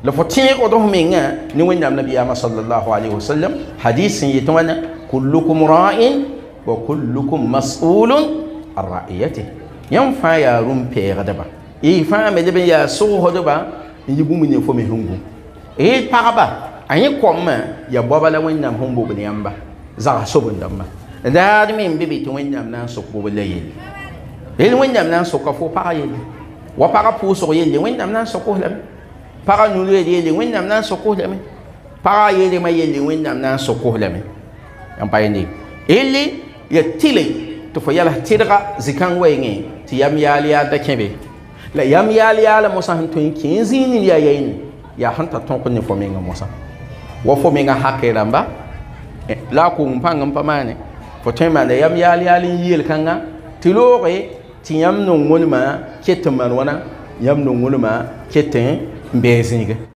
la fo tẽego d menga ne wẽnnaam nabiyaamã sallallahu alaihi wasallam hadis sẽn yetɩ wãna kullukum ra'in wa kullukum mas'ulun an ra'iyatihi yãmb fãa yaa rũm pɛɛgdba y fãa me leb n yaa sʋgsdba n yɩ bũmb ne fo me sẽn gũ d pagba a yẽ kɔmã ya boaba la wẽnnaam sẽn bobd yãmba zag sobendãmbã daad me n be be tɩ wẽnnaam na n sok bob la yelle rel wẽnnaam na n soka fo pag yelle wa pagã pʋʋsg yelle wẽnnaam na n sokos lame pagã nulred yelle wẽnnaam na n sokos lame pagã yeelmã yelle wẽnnaam na n sokos lame yãmb pa yẽnde yelle ya tɩle tɩ fo yɛls tɩdga zĩ-kãng wɛɛngẽ tɩ yam yaal yaal da kẽbe la yam yaal yaala mosã sẽn tõe n kẽ n zĩig nin yaa yɛɩne yaa sẽn ta tõk ne fo menga mosã wa fo menga hake rãmba la a koong pãng n pa maane fo tõe n maanda yam yaal yaal n yeel kãnga tɩ looge tɩ yãmb nong wẽnmã ket n maan wãna yãmb nong wẽnmã ket n bɛɛ zĩige